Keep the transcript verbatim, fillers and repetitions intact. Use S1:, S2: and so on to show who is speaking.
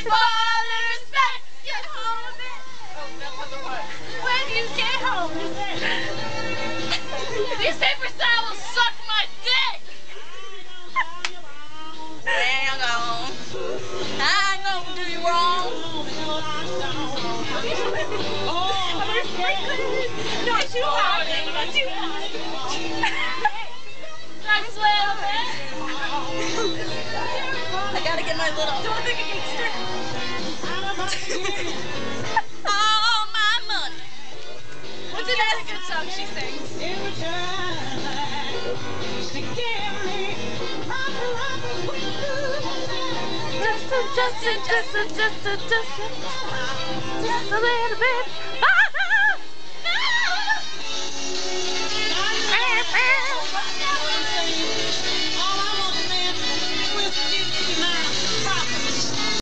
S1: father's back. Get home a bit. Oh, that's not the part. When you get home. This paper style will suck my dick. Hang on. I ain't gonna do you wrong. No, it's too hot. It's too hot. Thanks, little bit. I gotta get my little. Don't think against her. All my money. What's it? That's a good song she sings. Every time she gave me just a, just a, just a, just a, just a, just a little bit.